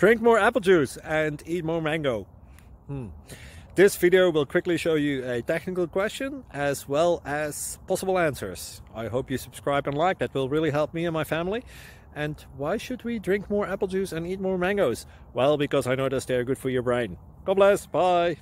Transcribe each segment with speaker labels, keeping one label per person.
Speaker 1: Drink more apple juice and eat more mango. This video will quickly show you a technical question as well as possible answers. I hope you subscribe and like, that will really help me and my family. And why should we drink more apple juice and eat more mangoes? Well, because I noticed they're good for your brain. God bless, bye!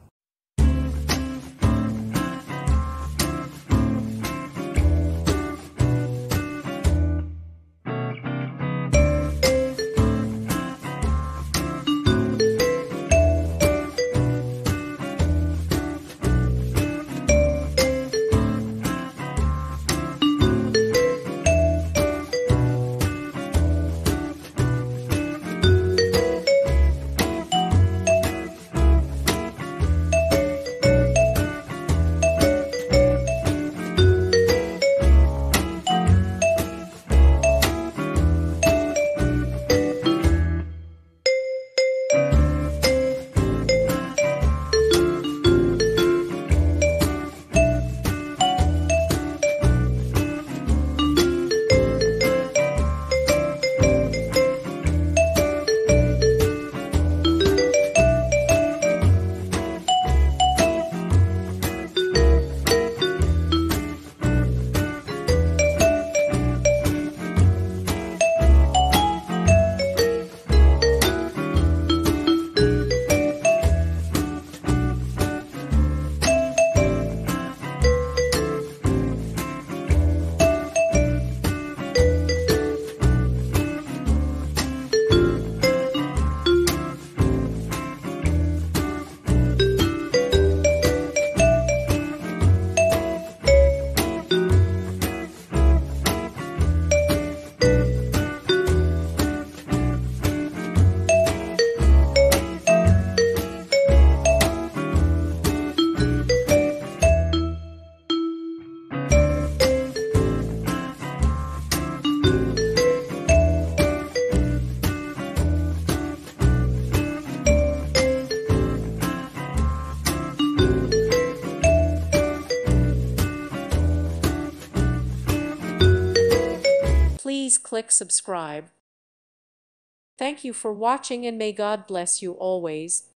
Speaker 2: Please click subscribe. Thank you for watching and may God bless you always.